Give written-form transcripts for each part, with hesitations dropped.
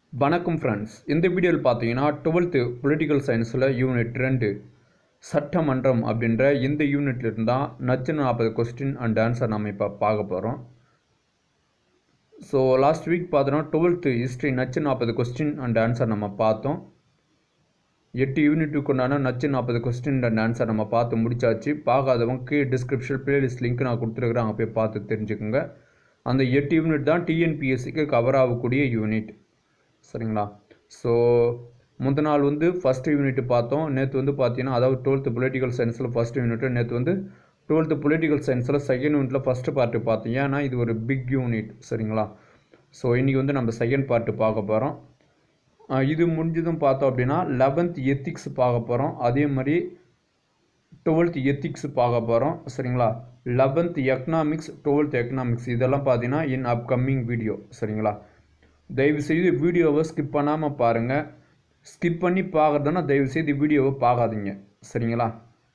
வணக்கம் ஃப்ரெண்ட்ஸ். இந்த வீடியோவில் பார்த்தீங்கன்னா 12th பொலிட்டிக்கல் சயின்ஸில் யூனிட் 2 சட்டமன்றம் அப்படின்ற இந்த யூனிட்ல இருந்தால் நச்சு 40 கொஸ்டின் அண்ட் ஆன்சர் நம்ம இப்போ பார்க்க போகிறோம். ஸோ லாஸ்ட் வீக் பார்த்தோன்னா 12th ஹிஸ்ட்ரி நச்சு 40 கொஸ்டின் அண்ட் ஆன்சர் நம்ம பார்த்தோம். 8 யூனிட்டுக்கு உண்டான நச்சு 40 கொஸ்டின் அண்ட் ஆன்சர் நம்ம பார்த்து முடிச்சாச்சு. பார்க்காதவங்க டிஸ்கிரிப்ஷன் பிளேலிஸ்ட் லிங்க் நான் கொடுத்துருக்குறேன், அங்கே போய் பார்த்து தெரிஞ்சுக்கோங்க. அந்த 8 யூனிட் தான் டிஎன்பிஎஸ்சிக்கு கவர் ஆகக்கூடிய யூனிட், சரிங்களா? ஸோ முந்த நாள் ஃபஸ்ட் யூனிட் பார்த்தோம். நேற்று பார்த்தீங்கன்னா அதாவது 12th பொலிட்டிக்கல் சயின்ஸில் ஃபஸ்ட் யூனிட்டு, நேற்று 12th பொலிட்டிக்கல் சயின்ஸில் செகண்ட் யூனிட்டில் ஃபஸ்ட்டு பார்ட்டு பார்த்தோம். ஏன்னா இது ஒரு பிக் யூனிட், சரிங்களா? ஸோ இன்றைக்கி நம்ம செகண்ட் பார்ட்டு பார்க்க போகிறோம். இது முடிஞ்சதும் பார்த்தோம் அப்படின்னா 11th எத்திக்ஸ் பார்க்க போகிறோம். அதே மாதிரி 12th எத்திக்ஸ் பார்க்க போகிறோம், சரிங்களா? 11th எக்கனாமிக்ஸ், 12th எக்கனாமிக்ஸ் இதெல்லாம் பார்த்தீங்கன்னா இன் அப்கமிங் வீடியோ, சரிங்களா? தயவுசெய்து வீடியோவை ஸ்கிப் பண்ணாமல் பாருங்கள். ஸ்கிப் பண்ணி பார்க்குறதுனா தயவுசெய்து வீடியோவை பார்க்காதீங்க, சரிங்களா?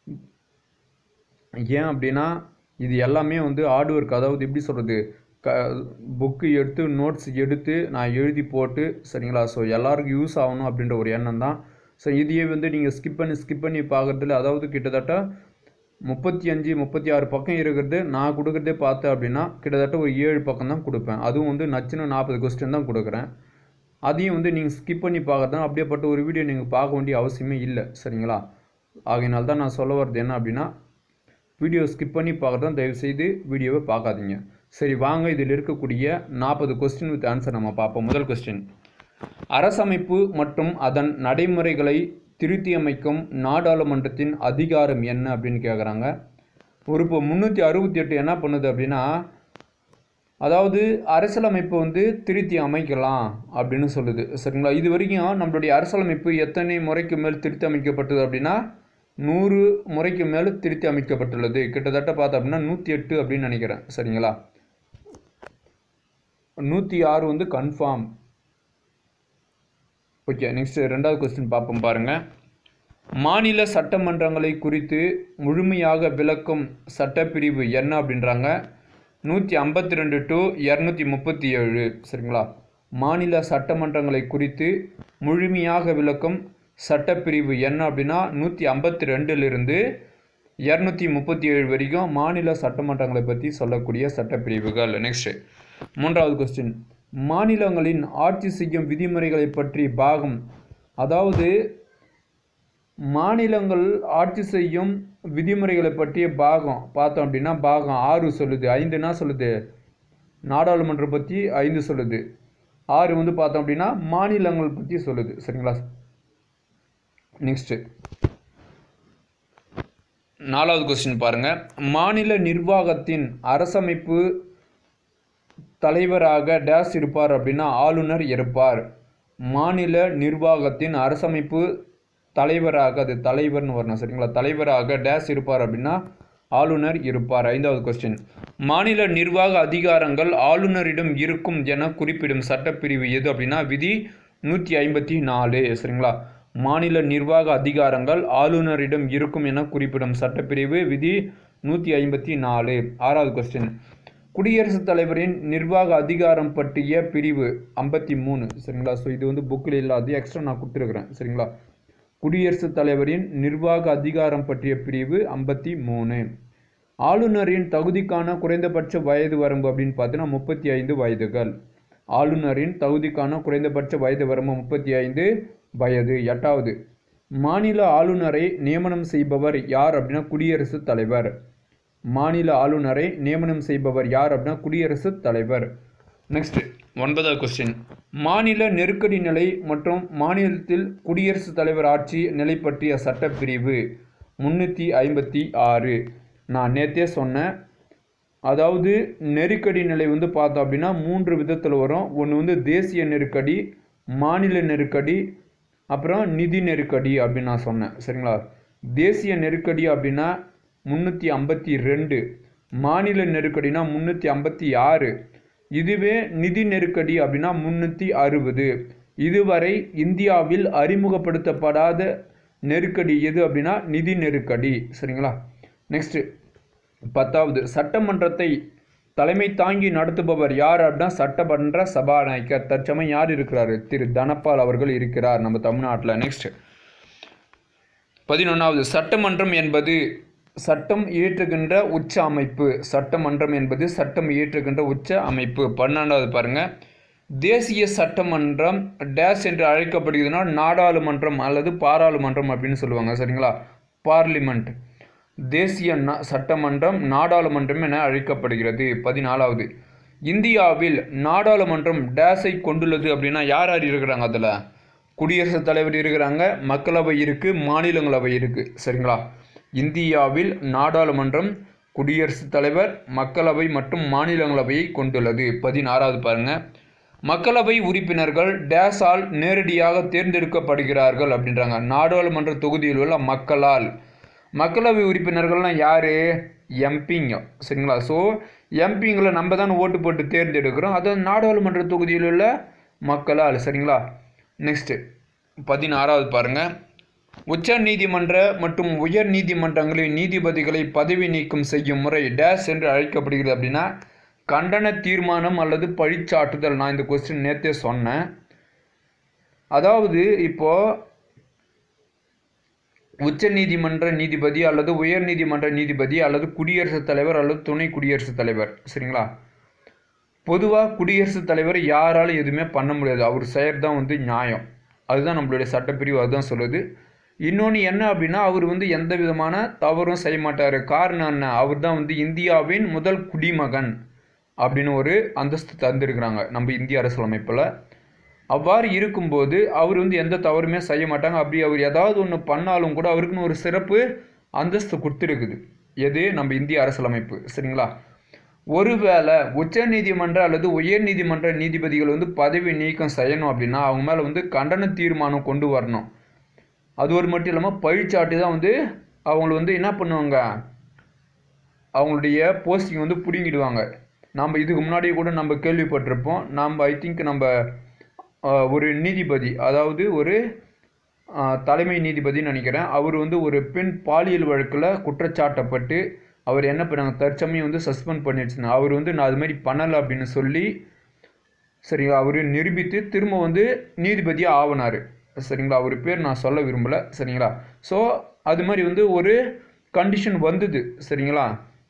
ஏன் அப்படின்னா இது எல்லாமே ஹார்ட் ஒர்க். அதாவது எப்படி சொல்கிறது, புக்கு எடுத்து நோட்ஸ் எடுத்து நான் எழுதி போட்டு, சரிங்களா? ஸோ எல்லாருக்கும் யூஸ் ஆகணும் அப்படின்ற ஒரு எண்ணம் தான். ஸோ இதையே நீங்கள் ஸ்கிப் பண்ணி பார்க்குறதுல அதாவது கிட்டத்தட்ட 35-36 பக்கம் இருக்கிறது நான் கொடுக்குறதே பார்த்தேன் அப்படின்னா கிட்டத்தட்ட ஒரு 7 பக்கம் தான் கொடுப்பேன். அதுவும் நச்சுன்னு 40 கொஸ்டின் தான் கொடுக்குறேன். அதையும் நீங்கள் ஸ்கிப் பண்ணி பார்க்குறதுனா அப்படியேப்பட்ட ஒரு வீடியோ நீங்கள் பார்க்க வேண்டிய அவசியமே இல்லை, சரிங்களா? ஆகையினால தான் நான் சொல்ல வர்றது என்ன அப்படின்னா வீடியோ ஸ்கிப் பண்ணி பார்க்குறதும் தயவுசெய்து வீடியோவை பார்க்காதீங்க. சரி வாங்க, இதில் இருக்கக்கூடிய 40 கொஸ்டின் வித் ஆன்சர் நம்ம பார்ப்போம். முதல் கொஸ்டின், அரசமைப்பு மற்றும் அதன் நடைமுறைகளை திருத்தியமைக்கும் நாடாளுமன்றத்தின் அதிகாரம் என்ன அப்படின்னு கேட்குறாங்க. இப்போ 368 என்ன பண்ணுது அப்படின்னா அதாவது அரசியலமைப்பு திருத்தி அமைக்கலாம் அப்படின்னு சொல்லுது, சரிங்களா? இது வரைக்கும் நம்மளுடைய அரசியலமைப்பு எத்தனை முறைக்கு மேல் திருத்தி அமைக்கப்பட்டது அப்படின்னா 100 முறைக்கு மேல் திருத்தி அமைக்கப்பட்டுள்ளது. கிட்டத்தட்ட பார்த்தோம் அப்படின்னா 108 அப்படின்னு நினைக்கிறேன், சரிங்களா? 106 கன்ஃபார்ம். ஓகே, நெக்ஸ்ட் ரெண்டாவது கொஸ்டின் பார்ப்போம் பாருங்கள். மாநில சட்டமன்றங்களை குறித்து முழுமையாக விளக்கும் சட்டப்பிரிவு என்ன அப்படின்றாங்க. 152 to 237, சரிங்களா? மாநில சட்டமன்றங்களை குறித்து முழுமையாக விளக்கும் சட்டப்பிரிவு என்ன அப்படின்னா 152லிருந்து 237 வரைக்கும் மாநில சட்டமன்றங்களை பற்றி சொல்லக்கூடிய சட்டப்பிரிவுகள். நெக்ஸ்ட் மூன்றாவது கொஸ்டின், மாநிலங்களின் ஆட்சி செய்யும் விதிமுறைகளை பற்றி பாகம், அதாவது மாநிலங்கள் ஆட்சி செய்யும் விதிமுறைகளை பற்றிய பாகம் பார்த்தோம் அப்படின்னா பாகம் 6 சொல்லுது. 5 என்ன சொல்லுது, நாடாளுமன்றம் பற்றி 5 சொல்லுது. 6 பார்த்தோம் அப்படின்னா மாநிலங்கள் பற்றி சொல்லுது, சரிங்களா? நெக்ஸ்ட் நாலாவது கொஸ்டின் பாருங்கள். மாநில நிர்வாகத்தின் அரசமைப்பு தலைவராக டேஸ் இருப்பார் அப்படின்னா ஆளுநர் இருப்பார். மாநில நிர்வாகத்தின் அரசமைப்பு தலைவராக, அது தலைவர்னு வரணும், சரிங்களா? தலைவராக டேஸ் இருப்பார் அப்படின்னா ஆளுநர் இருப்பார். ஐந்தாவது கொஸ்டின், மாநில நிர்வாக அதிகாரங்கள் ஆளுநரிடம் இருக்கும் என குறிப்பிடும் சட்டப்பிரிவு எது அப்படின்னா விதி 154, சரிங்களா? மாநில நிர்வாக அதிகாரங்கள் ஆளுநரிடம் இருக்கும் என குறிப்பிடும் சட்டப்பிரிவு விதி 154. ஆறாவது கொஸ்டின், குடியரசுத் தலைவரின் நிர்வாக அதிகாரம் பற்றிய பிரிவு 53, சரிங்களா? ஸோ இது புக்கில் இல்லாது எக்ஸ்ட்ரா நான் கொடுத்துருக்குறேன், சரிங்களா? குடியரசுத் தலைவரின் நிர்வாக அதிகாரம் பற்றிய பிரிவு 53. ஆளுநரின் தகுதிக்கான குறைந்தபட்ச வயது வரம்பு அப்படின்னு பார்த்தீங்கன்னா 35 வயதுகள். ஆளுநரின் தகுதிக்கான குறைந்தபட்ச வயது வரம்பு 35 வயது. எட்டாவது, மாநில ஆளுநரை நியமனம் செய்பவர் யார் அப்படின்னா குடியரசுத் தலைவர். மாநில ஆளுநரை நியமனம் செய்பவர் யார் அப்படின்னா குடியரசுத் தலைவர். நெக்ஸ்ட் ஒன்பதாவது கொஸ்டின், மாநில நெருக்கடி நிலை மற்றும் மாநிலத்தில் குடியரசுத் தலைவர் ஆட்சி நிலை பற்றிய சட்டப்பிரிவு 356. நான் நேற்றே சொன்னேன், அதாவது நெருக்கடி நிலை பார்த்தோம் அப்படின்னா 3 விதத்தில் வரும். ஒன்று தேசிய நெருக்கடி, மாநில நெருக்கடி, அப்புறம் நிதி நெருக்கடி அப்படின்னு நான் சொன்னேன், சரிங்களா? தேசிய நெருக்கடி அப்படின்னா 352, மாநில நெருக்கடினா 356, இதுவே நிதி நெருக்கடி அப்படின்னா 360. இதுவரை இந்தியாவில் அறிமுகப்படுத்தப்படாத நெருக்கடி எது அப்படின்னா நிதி நெருக்கடி, சரிங்களா? நெக்ஸ்ட் 10வது, சட்டமன்றத்தை தலைமை தாங்கி நடத்துபவர் யார் அப்படின்னா சட்டமன்ற சபாநாயகர். தற்சமயம் யார் இருக்கிறாரு? திரு தனபால் அவர்கள் இருக்கிறார் நம்ம தமிழ்நாட்டில். நெக்ஸ்ட் 11வது, சட்டமன்றம் என்பது சட்டம் இயற்றுகின்ற உச்ச அமைப்பு. சட்டமன்றம் என்பது சட்டம் இயற்றுகின்ற உச்ச அமைப்பு. 12வது பாருங்க, தேசிய சட்டமன்றம் டேஷ் என்று அழைக்கப்படுகிறதுனா நாடாளுமன்றம் அல்லது பாராளுமன்றம் அப்படின்னு சொல்லுவாங்க. சரிங்களா? பார்லிமெண்ட். தேசிய சட்டமன்றம் நாடாளுமன்றம் என அழைக்கப்படுகிறது. 14வது, இந்தியாவில் நாடாளுமன்றம் டேஷை கொண்டுள்ளது அப்படின்னா யார் யார் இருக்கிறாங்க? அதில் குடியரசுத் தலைவர் இருக்கிறாங்க, மக்களவை இருக்குது, மாநிலங்களவை இருக்குது. சரிங்களா? இந்தியாவில் நாடாளுமன்றம் குடியரசுத் தலைவர், மக்களவை மற்றும் மாநிலங்களவையை கொண்டுள்ளது. 16வது பாருங்க, மக்களவை உறுப்பினர்கள் டேஸால் நேரடியாக தேர்ந்தெடுக்கப்படுகிறார்கள் அப்படின்றாங்க. நாடாளுமன்ற தொகுதியில் உள்ள மக்களால். மக்களவை உறுப்பினர்கள்லாம் யார்? எம்பிங்க. சரிங்களா? ஸோ எம்பிங்களை நம்ம தான் ஓட்டு போட்டு தேர்ந்தெடுக்கிறோம். அது நாடாளுமன்ற தொகுதியில் உள்ள மக்களால். சரிங்களா? நெக்ஸ்ட்டு 16வது பாருங்கள், உச்ச நீதிமன்ற மற்றும் உயர் நீதிமன்றங்களின் நீதிபதிகளை பதவி நீக்கம் செய்யும் முறை டேஷ் என்று அழைக்கப்படுகிறது அப்படின்னா கண்டன தீர்மானம் அல்லது பழிச்சாட்டுதல். நான் இந்த கொஸ்டின் நேற்றே சொன்னேன். அதாவது இப்போது உச்ச நீதிமன்ற நீதிபதி அல்லது உயர் நீதிமன்ற நீதிபதி அல்லது குடியரசுத் தலைவர் அல்லது துணை குடியரசுத் தலைவர். சரிங்களா? பொதுவாக குடியரசுத் தலைவர் யாராலும் எதுவுமே பண்ண முடியாது. அவர் செய்கிறது தான் நியாயம். அதுதான் நம்மளுடைய சட்டப்பிரிவு அதுதான் சொல்லுது. இன்னொன்று என்ன அப்படின்னா, அவர் எந்த விதமான தவறும் செய்ய மாட்டார். காரணம் என்ன? அவர் தான் இந்தியாவின் முதல் குடிமகன் அப்படின்னு ஒரு அந்தஸ்து தந்திருக்கிறாங்க நம்ம இந்திய அரசியலமைப்பில். அவ்வாறு இருக்கும்போது அவர் எந்த தவறுமே செய்ய மாட்டாங்க. அப்படி அவர் ஏதாவது ஒன்று பண்ணாலும் கூட அவருக்குன்னு ஒரு சிறப்பு அந்தஸ்து கொடுத்துருக்குது. எது? நம்ம இந்திய அரசியலமைப்பு. சரிங்களா? ஒருவேளை உச்ச நீதிமன்ற அல்லது உயர் நீதிமன்ற நீதிபதிகள் பதவி நீக்கம் செய்யணும் அப்படின்னா அவங்க மேலே கண்டன தீர்மானம் கொண்டு வரணும். அது ஒரு மட்டும் இல்லாமல் பழிச்சாட்டு தான் அவங்கள என்ன பண்ணுவாங்க, அவங்களுடைய போஸ்டிங் பிடுங்கிடுவாங்க. நம்ம இதுக்கு முன்னாடியே கூட நம்ம கேள்விப்பட்டிருப்போம். ஐ திங்க் நம்ம ஒரு நீதிபதி, அதாவது ஒரு தலைமை நீதிபதினு நினைக்கிறேன், அவர் ஒரு பெண் பாலியல் வழக்கில் குற்றச்சாட்டப்பட்டு அவர் என்ன பண்ணாங்க, தற்சமயம் சஸ்பெண்ட் பண்ணிடுச்சுங்க. அவர் நான் அது மாதிரி பண்ணலை அப்படின்னு சொல்லி சரிங்களா அவர் நிரூபித்து திரும்ப நீதிபதியாக ஆகினார். சரிங்களா? அவர் பேர் நான் சொல்ல விரும்பலை. சரிங்களா? ஸோ அது மாதிரி ஒரு கண்டிஷன் வந்தது. சரிங்களா?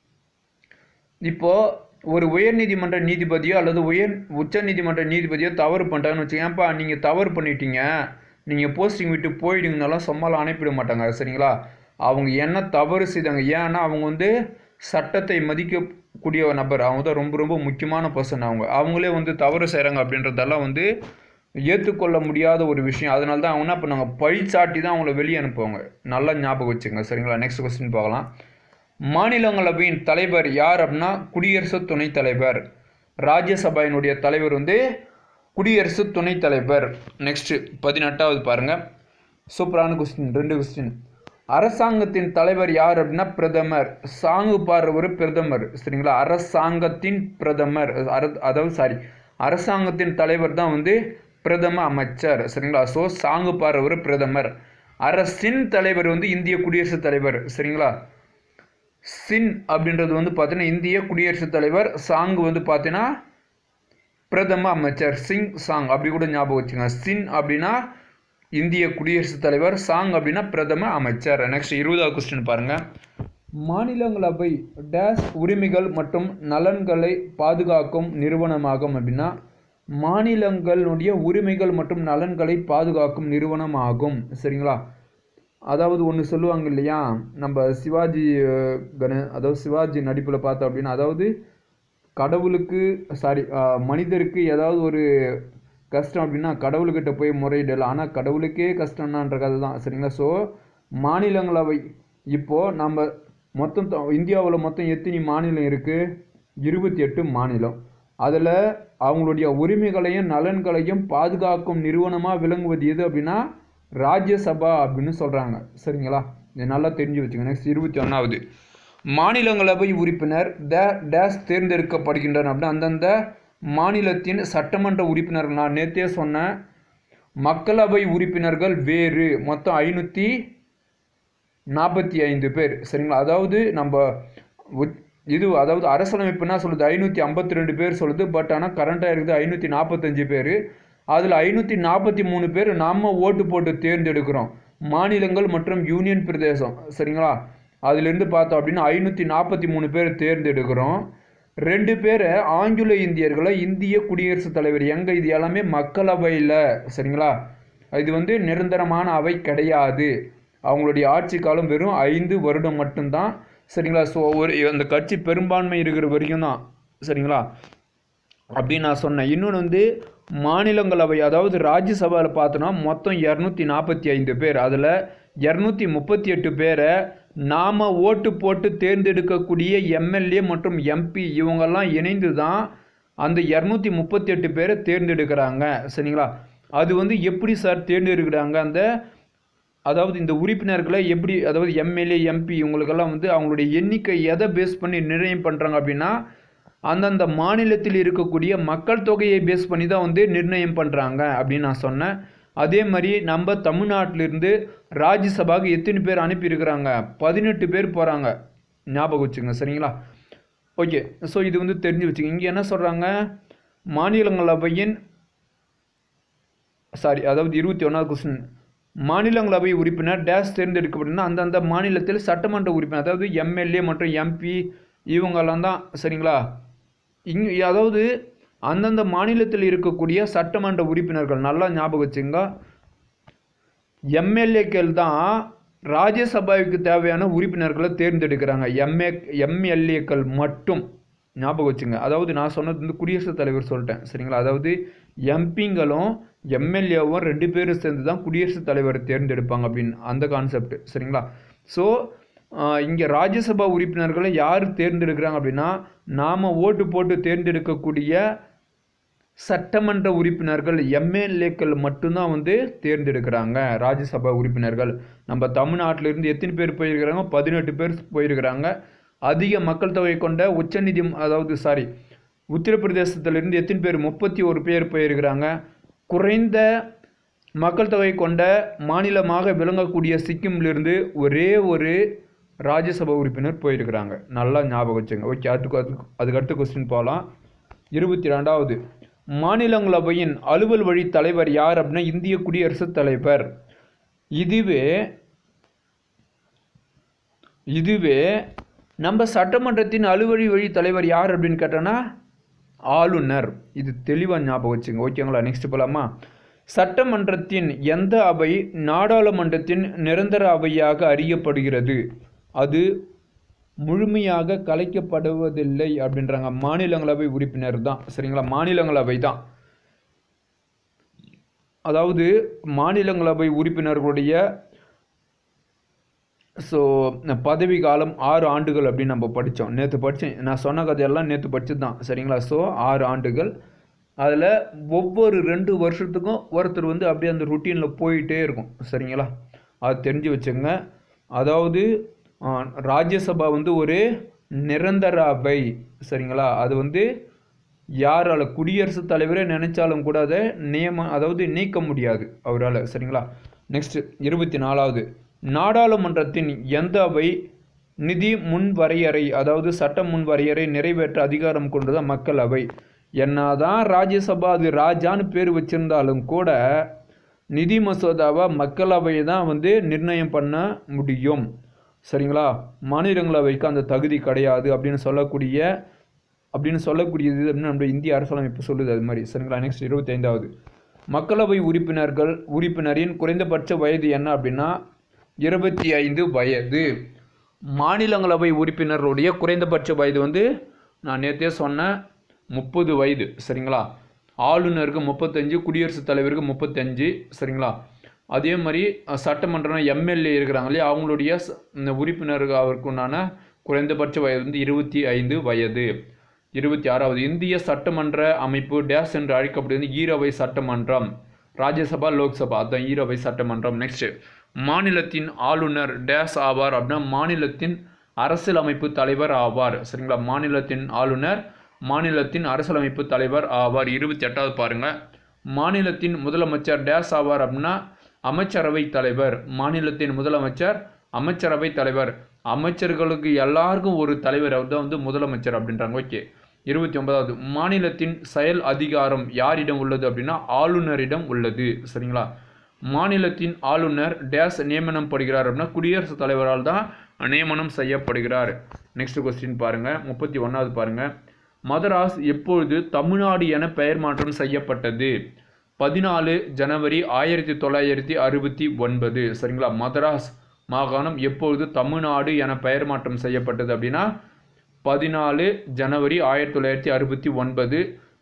இப்போது ஒரு உயர் நீதிமன்ற நீதிபதியோ அல்லது உச்ச நீதிமன்ற நீதிபதியோ தவறு பண்ணிட்டாங்கன்னு வச்சுக்கேன்ப்பா, நீங்கள் தவறு பண்ணிட்டீங்க, நீங்கள் போஸ்டிங் விட்டு போயிடுங்கனாலும் சும்மாலாம் அனுப்பிட மாட்டாங்க. சரிங்களா? அவங்க என்ன தவறு செய்தாங்க, ஏன்னா அவங்க சட்டத்தை மதிக்கக்கூடிய நபர், அவங்க தான் ரொம்ப ரொம்ப முக்கியமான பர்சன். அவங்களே தவறு செய்கிறாங்க அப்படின்றதெல்லாம் ஏற்றுக்கொள்ள முடியாத ஒரு விஷயம். அதனால தான் அவங்க என்ன பண்ணுவாங்க, பழிச்சாட்டி தான் அவங்கள வெளியே அனுப்புவாங்க. நல்லா ஞாபகம் வச்சுங்க. சரிங்களா? நெக்ஸ்ட் கொஸ்டின் பார்க்கலாம். மாநிலங்களவையின் தலைவர் யார் அப்படின்னா குடியரசு துணைத் தலைவர். ராஜ்யசபையினுடைய தலைவர் குடியரசு துணைத் தலைவர். நெக்ஸ்ட் 18வது பாருங்க, சூப்பரான கொஸ்டின், 2 கொஸ்டின். அரசாங்கத்தின் தலைவர் யார் அப்படின்னா பிரதமர். சாங்கு பாடுறவர் பிரதமர். சரிங்களா? அரசாங்கத்தின் பிரதமர், அதாவது அரசாங்கத்தின் தலைவர் தான் பிரதம அமைச்சர். சரிங்களா? ஸோ சாங்கு பாடுறவர் பிரதமர். அரசின் தலைவர் இந்திய குடியரசுத் தலைவர். சரிங்களா? சின் அப்படின்றது பார்த்தீங்கன்னா இந்திய குடியரசுத் தலைவர், சாங்கு பார்த்தீங்கன்னா பிரதம அமைச்சர். சிங் சாங் அப்படி கூட ஞாபகம் வச்சுங்க. சின் அப்படின்னா இந்திய குடியரசுத் தலைவர், சாங் அப்படின்னா பிரதம அமைச்சர். நெக்ஸ்ட் 20வது கொஸ்டின் பாருங்க. மாநிலங்களவை டேஷ் உரிமைகள் மற்றும் நலன்களை பாதுகாக்கும் நிறுவனமாகும் அப்படின்னா மாநிலங்களுடைய உரிமைகள் மற்றும் நலன்களை பாதுகாக்கும் நிறுவனம் ஆகும். சரிங்களா? அதாவது ஒன்று சொல்லுவாங்க இல்லையா, நம்ம சிவாஜி அதாவது சிவாஜி நடிப்பில் பார்த்தோம் அப்படின்னா, அதாவது கடவுளுக்கு மனிதருக்கு ஏதாவது ஒரு கஷ்டம் அப்படின்னா கடவுள்கிட்ட போய் முறையிடலாம், ஆனால் கடவுளுக்கே கஷ்டம்னான்ற கதை தான். சரிங்களா? ஸோ மாநிலங்களவை இப்போது நம்ம மொத்தம் இந்தியாவில் மொத்தம் எத்தனை மாநிலம் இருக்குது? 28 மாநிலம். அதில் அவங்களுடைய உரிமைகளையும் நலன்களையும் பாதுகாக்கும் நிறுவனமாக விளங்குவது எது அப்படின்னா ராஜ்யசபா அப்படின்னு சொல்கிறாங்க. சரிங்களா? இது நல்லா தெரிஞ்சு வச்சுங்க. நெக்ஸ்ட் 21வது, மாநிலங்களவை உறுப்பினர் டேஷ் தேர்ந்தெடுக்கப்படுகின்றனர் அப்படின்னா அந்தந்த மாநிலத்தின் சட்டமன்ற உறுப்பினர்கள். நான் நேற்றே சொன்னேன், மக்களவை உறுப்பினர்கள் வேறு, மொத்தம் 545 பேர். சரிங்களா? அதாவது நம்ம இது அதாவது அரசியலமைப்புனா சொல்லுது 552 பேர் சொல்லுது. பட் ஆனால் கரண்ட்டாக இருக்குது 545 பேர். அதில் 543 பேர் நாம் ஓட்டு போட்டு தேர்ந்தெடுக்கிறோம். மாநிலங்கள் மற்றும் யூனியன் பிரதேசம் சரிங்களா, அதிலிருந்து பார்த்தோம் அப்படின்னா 543 பேர் தேர்ந்தெடுக்கிறோம். 2 பேரை ஆங்கில இந்தியர்களை இந்திய குடியரசுத் தலைவர். எங்கே இது எல்லாமே மக்களவையில் சரிங்களா, இது வந்து நிரந்தரமான அவை கிடையாது. அவங்களுடைய ஆட்சி காலம் வெறும் 5 வருடம் மட்டும்தான் சரிங்களா. ஸோ அந்த கட்சி பெரும்பான்மை இருக்கிற வரைக்கும் தான் சரிங்களா அப்படின்னு நான் சொன்னேன். இன்னொன்று வந்து மாநிலங்களவை அதாவது ராஜ்யசபாவில் பார்த்தோன்னா மொத்தம் 245 பேர். அதில் 238 பேரை நாம் ஓட்டு போட்டு தேர்ந்தெடுக்கக்கூடிய எம்எல்ஏ மற்றும் எம்பி இவங்கெல்லாம் இணைந்து தான் அந்த 238 பேரை தேர்ந்தெடுக்கிறாங்க சரிங்களா. அது வந்து எப்படி சார் தேர்ந்தெடுக்கிறாங்க, அதாவது இந்த உறுப்பினர்களை எப்படி, அதாவது எம்எல்ஏ எம்பி இவங்களுக்கெல்லாம் வந்து அவங்களுடைய எண்ணிக்கை எதை பேஸ் பண்ணி நிர்ணயம் பண்ணுறாங்க அப்படின்னா அந்தந்த மாநிலத்தில் இருக்கக்கூடிய மக்கள் தொகையை பேஸ் பண்ணி தான் வந்து நிர்ணயம் பண்ணுறாங்க அப்படின்னு நான் சொன்னேன். அதே மாதிரி நம்ம தமிழ்நாட்டிலிருந்து ராஜ்யசபாவுக்கு எத்தனை பேர் அனுப்பியிருக்கிறாங்க, 18 பேர் போகிறாங்க, ஞாபகம் வச்சுங்க சரிங்களா. ஓகே, ஸோ இது வந்து தெரிஞ்சு வச்சுங்க. இங்கே என்ன சொல்கிறாங்க, மாநிலங்களவையின் அதாவது 21வது கொஸ்டின், மாநிலங்களவை உறுப்பினர் டேஷ் தேர்ந்தெடுக்கப்பட்டதுன்னா அந்தந்த மாநிலத்தில் சட்டமன்ற உறுப்பினர் அதாவது எம்எல்ஏ மற்றும் எம்பி இவங்கெல்லாம் தான் சரிங்களா. அதாவது அந்தந்த மாநிலத்தில் இருக்கக்கூடிய சட்டமன்ற உறுப்பினர்கள் நல்லா ஞாபகம் வச்சுங்க. எம்எல்ஏக்கள் தான் ராஜ்யசபாவுக்கு தேவையான உறுப்பினர்களை தேர்ந்தெடுக்கிறாங்க. எம்எல்ஏக்கள் மட்டும் ஞாபகம் வச்சுங்க. அதாவது நான் சொன்னது வந்து குடியரசுத் தலைவர் சொல்லிட்டேன் சரிங்களா. அதாவது எம்பிங்களும் எம்எல்ஏவும் 2 பேரும் சேர்ந்து தான் குடியரசுத் தலைவரை தேர்ந்தெடுப்பாங்க அப்படின்னு அந்த கான்செப்ட் சரிங்களா. ஸோ இங்கே ராஜ்யசபா உறுப்பினர்களை யார் தேர்ந்தெடுக்கிறாங்க அப்படின்னா நாம் ஓட்டு போட்டு தேர்ந்தெடுக்கக்கூடிய சட்டமன்ற உறுப்பினர்கள் எம்எல்ஏக்கள் மட்டும்தான் வந்து தேர்ந்தெடுக்கிறாங்க ராஜ்யசபா உறுப்பினர்கள். நம்ம தமிழ்நாட்டிலிருந்து எத்தனை பேர் போயிருக்கிறாங்க, 18 பேர் போயிருக்கிறாங்க. அதிக மக்கள் தொகை கொண்ட உத்தரப்பிரதேசத்திலிருந்து எத்தனை பேர், 31 பேர் போயிருக்கிறாங்க. குறைந்த மக்கள் தொகை கொண்ட மாநிலமாக விளங்கக்கூடிய சிக்கிமிலிருந்து ஒரே ஒரு ராஜ்யசபா உறுப்பினர் போயிருக்கிறாங்க. நல்லா ஞாபகம் வச்சுங்க. ஓகே, அதுக்கு அடுத்த கொஸ்டின் போகலாம். 22வது, மாநிலங்களவையின் அலுவல் வழி தலைவர் யார் அப்படின்னா இந்திய குடியரசுத் தலைவர். இதுவே நம்ம சட்டமன்றத்தின் அலுவலி வழி தலைவர் யார் அப்படின்னு கேட்டோன்னா ஆளுநர். இது தெளிவாக ஞாபகம் வச்சுங்க. ஓகேங்களா, நெக்ஸ்ட் போகலாமா. சட்டமன்றத்தின் எந்த அவை நாடாளுமன்றத்தின் நிரந்தர அவையாக அறியப்படுகிறது, அது முழுமையாக கலைக்கப்படுவதில்லை அப்படின்றாங்க. மாநிலங்களவை உறுப்பினர் தான் சரிங்களா, மாநிலங்களவை தான். அதாவது மாநிலங்களவை உறுப்பினர்களுடைய பதவி காலம் 6 ஆண்டுகள் அப்படின்னு நம்ம படித்தோம். நேற்று படித்தேன், நான் சொன்ன கதையெல்லாம் நேற்று படித்தது தான் சரிங்களா. ஸோ 6 ஆண்டுகள். அதில் ஒவ்வொரு 2 வருஷத்துக்கும் ஒருத்தர் வந்து அப்படியே அந்த ருட்டீனில் போயிட்டே இருக்கும் சரிங்களா. அது தெரிஞ்சு வச்சுங்க. அதாவது ராஜ்யசபா வந்து ஒரு நிரந்தர அவை சரிங்களா. அது வந்து யாரால், குடியரசுத் தலைவரே நினைச்சாலும் கூட அதை நீக்க முடியாது அவரால் சரிங்களா. நெக்ஸ்ட் 24வது, நாடாளுமன்றத்தின் எந்த அவை நிதி முன்வரையறை அதாவது சட்ட முன்வரையறை நிறைவேற்ற அதிகாரம் கொண்டதான் மக்களவை. என்னதான் ராஜ்யசபா அது ராஜான்னு பேர் வச்சிருந்தாலும் கூட நிதி மசோதாவை மக்களவை தான் வந்து நிர்ணயம் பண்ண முடியும் சரிங்களா. மாநிலங்களவைக்கு அந்த தகுதி கிடையாது அப்படின்னு சொல்லக்கூடியது நம்ம இந்திய அரசியலமைப்பு சொல்லுது அது மாதிரி சரிங்களா. நெக்ஸ்ட் 25வது, மக்களவை உறுப்பினரின் குறைந்தபட்ச வயது என்ன அப்படின்னா 25 வயது. மாநிலங்களவை உறுப்பினருடைய குறைந்தபட்ச வயது வந்து நான் நேற்றே சொன்னேன் 30 வயது சரிங்களா. ஆளுநருக்கு 35, குடியரசுத் தலைவருக்கு 35 சரிங்களா. அதே மாதிரி சட்டமன்றம் எம்எல்ஏ இருக்கிறாங்க இல்லையா, அவங்களுடைய உறுப்பினருக்கு அவருக்குண்டான குறைந்தபட்ச வயது வந்து 25 வயது. 26வது, இந்திய சட்டமன்ற அமைப்பு டேஷ் என்று அழைக்கப்படுவது ஈரவை சட்டமன்றம். ராஜ்யசபா, லோக்சபா, அதுதான் ஈரவை சட்டமன்றம். நெக்ஸ்ட், மாநிலத்தின் ஆளுநர் டேஷ் ஆவார் அப்படின்னா மாநிலத்தின் அரசியலமைப்பு தலைவர் ஆவார் சரிங்களா. மாநிலத்தின் ஆளுநர் மாநிலத்தின் அரசியலமைப்பு தலைவர் ஆவார். 28வது பாருங்க, மாநிலத்தின் முதலமைச்சர் டேஷ் ஆவார் அப்படின்னா அமைச்சரவை தலைவர். மாநிலத்தின் முதலமைச்சர் அமைச்சரவை தலைவர், அமைச்சர்களுக்கு எல்லாருக்கும் ஒரு தலைவர், அவர் தான் வந்து முதலமைச்சர் அப்படின்றாங்க. ஓகே. 29வது மாநிலத்தின் செயல் அதிகாரம் யாரிடம் உள்ளது அப்படின்னா ஆளுநரிடம் உள்ளது. சரிங்களா? மாநிலத்தின் ஆளுநர் டேஸ் நியமனம் படுகிறார் அப்படின்னா குடியரசுத் தலைவரால் தான் நியமனம் செய்யப்படுகிறார். நெக்ஸ்ட் கொஸ்டின் பாருங்க. 31வது பாருங்க. மதராஸ் எப்பொழுது தமிழ்நாடு என பெயர் மாற்றம் செய்யப்பட்டது? 14 ஜனவரி 1969. சரிங்களா? மதராஸ் மாகாணம் எப்பொழுது தமிழ்நாடு என பெயர் மாற்றம் செய்யப்பட்டது அப்படின்னா 14 ஜனவரி 1969.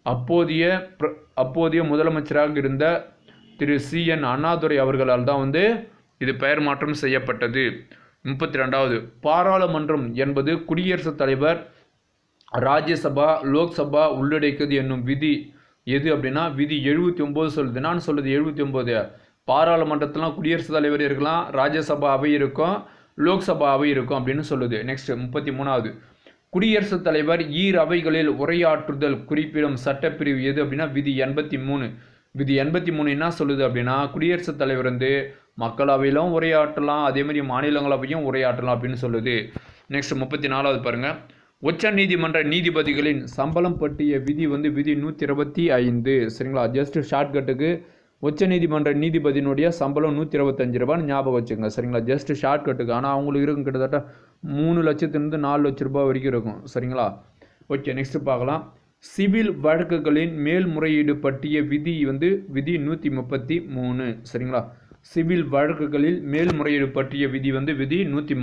அப்போதைய முதலமைச்சராக இருந்த திரு CN அண்ணாதுரை அவர்களால் தான் வந்து இது பெயர் மாற்றம் செய்யப்பட்டது. 32வது பாராளுமன்றம் என்பது குடியரசுத் தலைவர், ராஜ்யசபா, லோக்சபா உள்ளடக்கியது என்னும் விதி எது அப்படின்னா விதி 79 சொல்லுது. நான் சொல்லுது 79. பாராளுமன்றத்திலாம் குடியரசுத் தலைவர் இருக்கலாம், ராஜ்யசபா அவை இருக்கும், லோக்சபா அவை இருக்கும் அப்படின்னு சொல்லுது. நெக்ஸ்ட் 33வது குடியரசுத் தலைவர் அவைகளில் உரையாற்றுதல் குறிப்பிடும் சட்டப்பிரிவு எது அப்படின்னா விதி 83. விதி 83 என்ன சொல்லுது அப்படின்னா குடியரசுத் தலைவர் வந்து மக்களவையிலும் உரையாற்றலாம், அதே மாதிரி மாநிலங்களவையும் உரையாற்றலாம் அப்படின்னு சொல்லுது. நெக்ஸ்ட் 34வது பாருங்க. உச்ச நீதிமன்ற நீதிபதிகளின் சம்பளம் பற்றிய விதி வந்து விதி 125. சரிங்களா? ஜஸ்ட் ஷார்ட்கட்டுக்கு உச்ச நீதிமன்ற நீதிபதியினுடைய சம்பளம் 125 ரூபான்னு ஞாபகம் வச்சுக்கோங்க. சரிங்களா? ஜஸ்ட் ஷார்ட்கட்டுக்கு. ஆனால் அவங்களுக்கு இருக்கும் கிட்டத்தட்ட 3 லட்சத்துலேருந்து 4 லட்ச ரூபாய் வரைக்கும் இருக்கும். சரிங்களா? ஓகே. நெக்ஸ்ட் பார்க்கலாம். சிவில் வழக்குகளின் மேல்முறையீடு பற்றிய விதி வந்து விதி 133. சரிங்களா? சிவில் வழக்குகளில் மேல்முறையீடு பற்றிய விதி வந்து விதி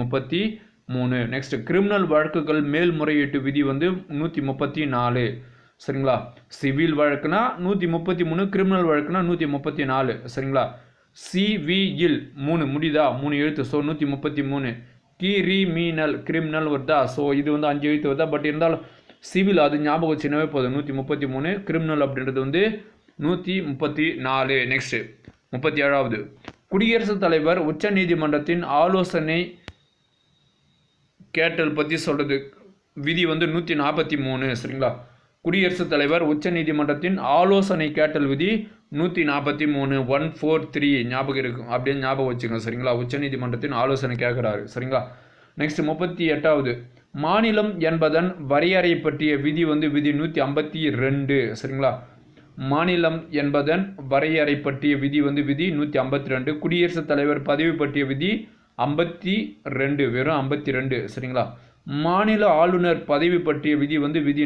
133. நெக்ஸ்ட் கிரிமினல் வழக்குகள் மேல்முறையீட்டு விதி வந்து 134. சரிங்களா? சிவில் வழக்குனா 133, கிரிமினல் வழக்குனா 134. சரிங்களா? சிவியில் 3 முடியுதா? 3 எழுத்து. ஸோ 133. கிரிமினல் வருதா? ஸோ இது வந்து 5 எழுத்து வருதா? பட் இருந்தாலும் சிவில் அது ஞாபகம் வச்சுனாவே போதும். 133. கிரிமினல் அப்படின்றது வந்து 134. நெக்ஸ்ட் 37வது குடியரசுத் தலைவர் உச்ச நீதிமன்றத்தின் ஆலோசனை கேட்டல் பற்றி சொல்றது விதி வந்து 143. சரிங்களா? குடியரசுத் தலைவர் உச்ச நீதிமன்றத்தின் ஆலோசனை கேட்டல் விதி 143. 143 ஞாபகம் இருக்கும், அப்படின்னு ஞாபகம் வச்சுக்கோங்க. சரிங்களா? உச்ச நீதிமன்றத்தின் ஆலோசனை கேட்கிறாரு. சரிங்களா? நெக்ஸ்ட் 38வது மாநிலம் என்பதன் வரையறை பற்றிய விதி வந்து விதி 152. சரிங்களா? மாநிலம் என்பதன் வரையறை பற்றிய விதி வந்து விதி 152. குடியரசுத் தலைவர் பதவி பற்றிய விதி 52, வெறும் 52. சரிங்களா? மாநில ஆளுநர் பதவி பற்றிய விதி வந்து விதி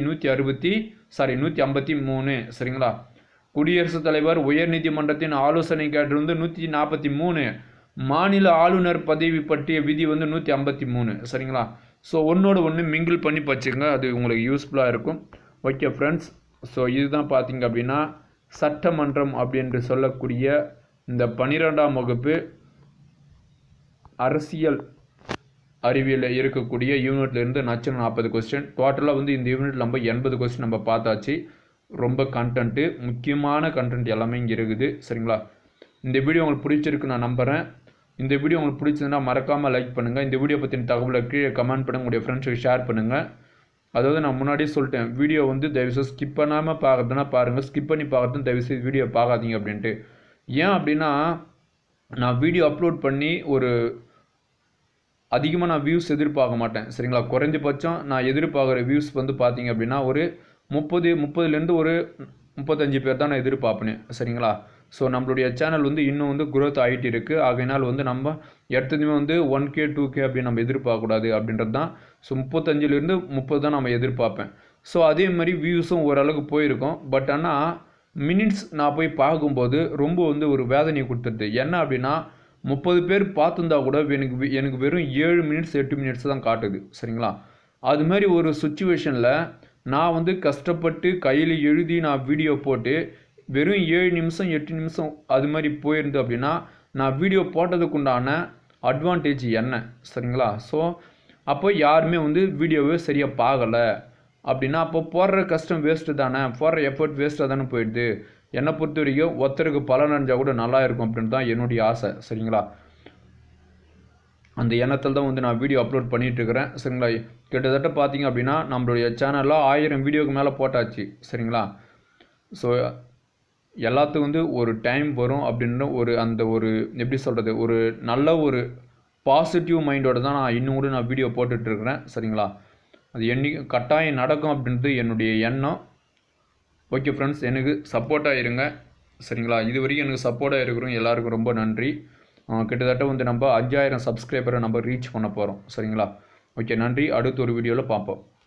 153. சரிங்களா? குடியரசுத் தலைவர் உயர் நீதிமன்றத்தின் ஆலோசனை கேட்டு வந்து 143. மாநில ஆளுநர் பதவி பற்றிய விதி வந்து 153. சரிங்களா? ஸோ ஒன்னோட ஒன்று மிங்கிள் பண்ணி வச்சுக்கோங்க, அது உங்களுக்கு யூஸ்ஃபுல்லாக இருக்கும். ஓகே ஃப்ரெண்ட்ஸ், ஸோ இதுதான் பார்த்தீங்க அப்படின்னா சட்டமன்றம் அப்படின்னு சொல்லக்கூடிய இந்த 12ஆம் வகுப்பு அரசியல் அறிவியலில் இருக்கக்கூடிய யூனிட்லேருந்து நச்சு 40 கொஸ்டின். டோட்டலாக வந்து இந்த யூனிட் நம்ம 80 கொஸ்டின் நம்ம பார்த்தாச்சு. ரொம்ப கண்டென்ட்டு, முக்கியமான கண்டென்ட் எல்லாமே இங்கே இருக்குது. சரிங்களா? இந்த வீடியோ உங்களுக்கு பிடிச்சிருக்கு நான் நம்புகிறேன். இந்த வீடியோ உங்களுக்கு பிடிச்சதுன்னா மறக்காமல் லைக் பண்ணுங்கள். இந்த வீடியோ பற்றின தகவலை கீழே கமெண்ட் பண்ணுங்கள், உங்களுடைய ஃப்ரெண்ட்ஸுக்கு ஷேர் பண்ணுங்கள். அதாவது நான் முன்னாடியே சொல்லிட்டேன், வீடியோ வந்து தயவுசெய்து ஸ்கிப் பண்ணாமல் பார்க்குறதுனா பாருங்கள், ஸ்கிப் பண்ணி பார்க்குறதுன்னு தயவுசெய்து வீடியோ பார்க்காதீங்க அப்படின்ட்டு. ஏன் அப்படின்னா நான் வீடியோ அப்லோட் பண்ணி ஒரு அதிகமாக நான் வியூஸ் எதிர்பார்க்க மாட்டேன். சரிங்களா? குறைஞ்சபட்சம் நான் எதிர்பார்க்குற வியூஸ் வந்து பார்த்தீங்க அப்படின்னா ஒரு 30லேருந்து ஒரு 35 பேர் தான் நான் எதிர்பார்ப்பேன். சரிங்களா? ஸோ நம்மளுடைய சேனல் வந்து இன்னும் வந்து growth ஆகிட்டு இருக்குது. ஆகையினால் வந்து நம்ம எடுத்ததுமே வந்து 1K 2K அப்படின்னு நம்ம எதிர்பார்க்கக்கூடாது அப்படின்றது தான். ஸோ 35லேருந்து 30 தான் நம்ம எதிர்பார்ப்பேன். ஸோ அதே மாதிரி வியூஸும் ஓரளவுக்கு போயிருக்கும். பட் ஆனால் மினிட்ஸ் நான் போய் பார்க்கும்போது ரொம்ப வந்து ஒரு வேதனையை கொடுத்துருது. என்ன அப்படின்னா 30 பேர் பார்த்துருந்தா கூட எனக்கு வெறும் 7 மினிட்ஸ் 8 மினிட்ஸ் தான் காட்டுது. சரிங்களா? அது மாதிரி ஒரு சுச்சுவேஷனில் நான் வந்து கஷ்டப்பட்டு கையில் எழுதி நான் வீடியோ போட்டு வெறும் 7 நிமிஷம் 8 நிமிஷம் அது மாதிரி போயிருந்து அப்படின்னா நான் வீடியோ போட்டதுக்குண்டான அட்வான்டேஜ் என்ன? சரிங்களா? ஸோ அப்போ யாருமே வந்து வீடியோவே சரியாக பார்க்கலை அப்படின்னா அப்போ போடுற கஷ்டம் வேஸ்ட்டு தானே, போடுற எஃபர்ட் வேஸ்ட்டாக தானே போயிடுது. என்னை பொறுத்த வரைக்கும் ஒருத்தருக்கு பலன் அடைஞ்சால் கூட நல்லா இருக்கும் அப்படின்னு தான் என்னுடைய ஆசை. சரிங்களா? அந்த எண்ணத்தில் தான் வந்து நான் வீடியோ அப்லோட் பண்ணிகிட்ருக்கிறேன். சரிங்களா? கிட்டத்தட்ட பார்த்தீங்க அப்படின்னா நம்மளுடைய சேனலில் 1000 வீடியோக்கு மேலே போட்டாச்சு. சரிங்களா? ஸோ எல்லாத்துக்கும் வந்து ஒரு டைம் வரும் அப்படின்ற ஒரு அந்த ஒரு எப்படி சொல்கிறது, ஒரு நல்ல ஒரு பாசிட்டிவ் மைண்டோடு தான் நான் இன்னும் கூட நான் வீடியோ போட்டுட்ருக்கிறேன். சரிங்களா? அது கட்டாயம் நடக்கும் அப்படின்றது என்னுடைய எண்ணம். ஓகே ஃப்ரெண்ட்ஸ், எனக்கு சப்போர்ட்டாக இருங்க. சரிங்களா? இது வரைக்கும் எனக்கு சப்போர்ட்டாக இருக்கிறோம் எல்லாருக்கும் ரொம்ப நன்றி. கிட்டத்தட்ட வந்து நம்ம 5000 சப்ஸ்கிரைபரை நம்ம ரீச் பண்ண போகிறோம். சரிங்களா? ஓகே, நன்றி. அடுத்த ஒரு வீடியோவில் பார்ப்போம்.